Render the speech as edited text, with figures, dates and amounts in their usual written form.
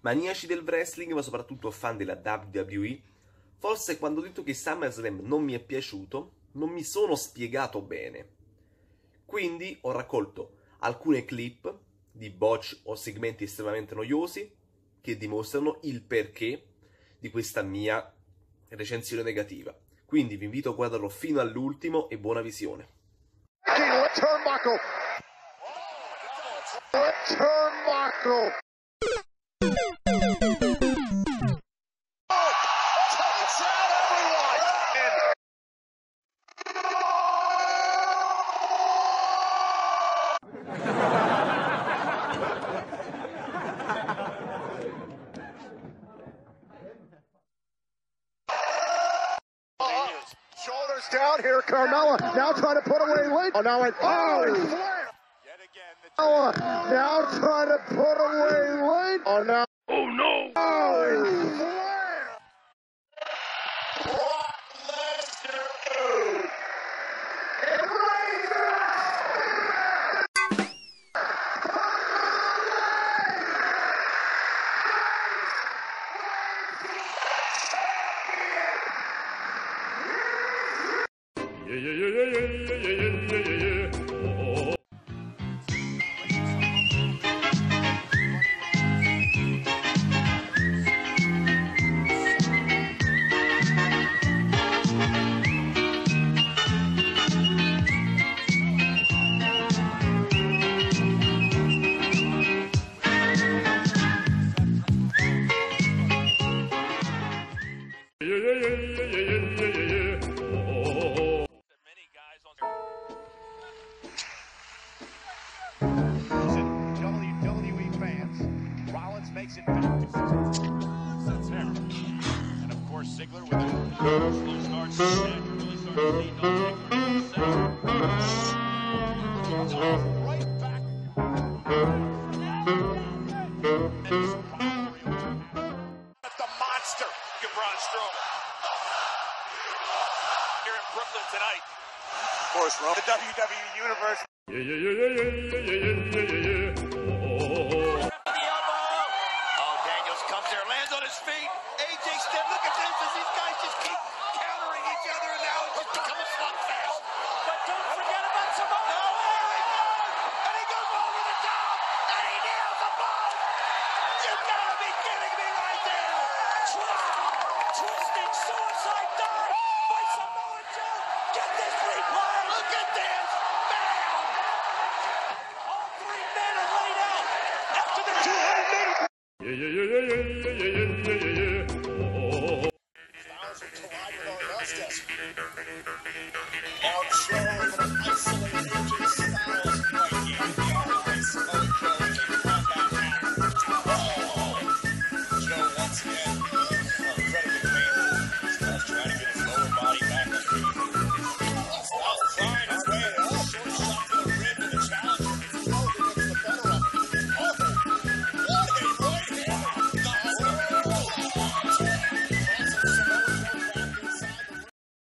maniaci del wrestling, ma soprattutto fan della WWE, forse quando ho detto che SummerSlam non mi è piaciuto, non mi sono spiegato bene. Quindi ho raccolto alcune clip di botch o segmenti estremamente noiosi che dimostrano il perché di questa mia recensione negativa. Quindi vi invito a guardarlo fino all'ultimo e buona visione. Shoulders down here, Carmella now trying to put away Lynch. Oh, now he's Flair. Yet again, Carmella now trying to put away Lynch. Oh, now. Oh, no. Oh, he's Flair. Brock Lesnar. WWE fans, Rollins makes it back to that's there. And of course Ziggler with a slow start to really starts to lead right back. The monster, Braun Strowman. Here in Brooklyn tonight. Of course, Rome. The WWE Universe. Comes there, lands on his feet. AJ Styles, look at this as these guys just keep countering each other, and now it's just become a slugfest. But don't forget about Samoa. No, there he goes, and he goes over the top, and he nails the ball. You gotta be kidding me right there. Twisting suicide dive by Samoa Joe. Get this replay. Look at this. Bam. All three men are laid out after the 200 minutes. Styles will collide with Arnel's desk. Arm